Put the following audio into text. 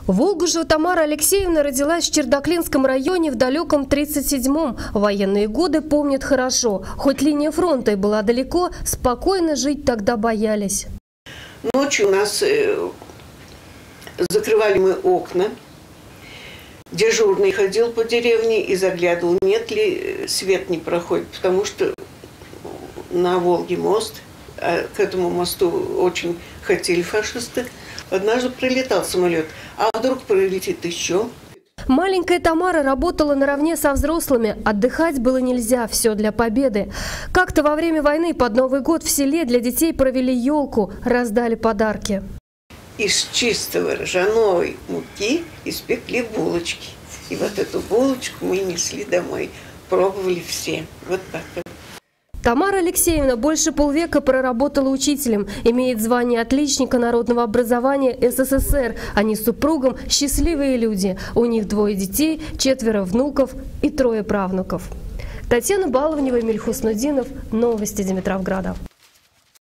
Волгужева Тамара Алексеевна родилась в Чердаклинском районе в далеком 1937-м. Военные годы помнят хорошо. Хоть линия фронта и была далеко, спокойно жить тогда боялись. Ночью у нас закрывали мы окна. Дежурный ходил по деревне и заглядывал, нет ли свет не проходит, потому что на Волге мост, а к этому мосту очень хотели фашисты. Однажды прилетал самолет, а вдруг прилетит еще. Маленькая Тамара работала наравне со взрослыми. Отдыхать было нельзя, все для победы. Как-то во время войны под Новый год в селе для детей провели елку, раздали подарки. Из чистого ржаной муки испекли булочки. И вот эту булочку мы несли домой. Пробовали все. Вот так вот. Тамара Алексеевна больше полвека проработала учителем, имеет звание отличника народного образования СССР. Они с супругом счастливые люди. У них 2 детей, 4 внуков и 3 правнуков. Татьяна Баловнева, Эмиль Хуснудинов. Новости Димитровграда.